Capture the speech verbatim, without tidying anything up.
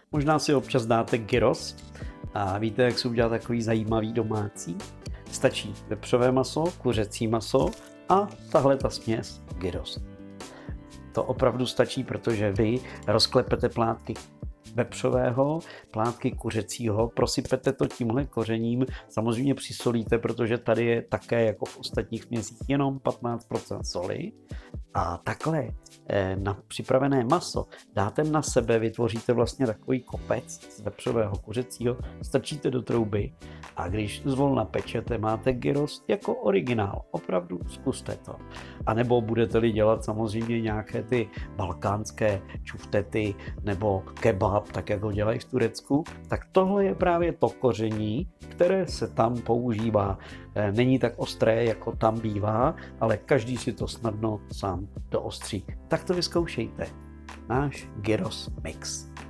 Možná si občas dáte gyros a víte, jak se udělat takový zajímavý domácí? Stačí vepřové maso, kuřecí maso a tahle ta směs gyros. To opravdu stačí, protože vy rozklepete plátky vepřového, plátky kuřecího, prosypete to tímhle kořením, samozřejmě přisolíte, protože tady je také jako v ostatních směsích jenom patnáct procent soli a takhle na připravené maso dáte na sebe, vytvoříte vlastně takový kopec z vepřového kuřecího, strčíte do trouby a když zvolna pečete, máte gyros jako originál. Opravdu zkuste to. A nebo budete-li dělat samozřejmě nějaké ty balkánské čuftety nebo kebab, tak jak ho dělají v Turecku, tak tohle je právě to koření, které se tam používá. Není tak ostré, jako tam bývá, ale každý si to snadno sám doostří. Tak to vyzkoušejte. Náš gyros mix.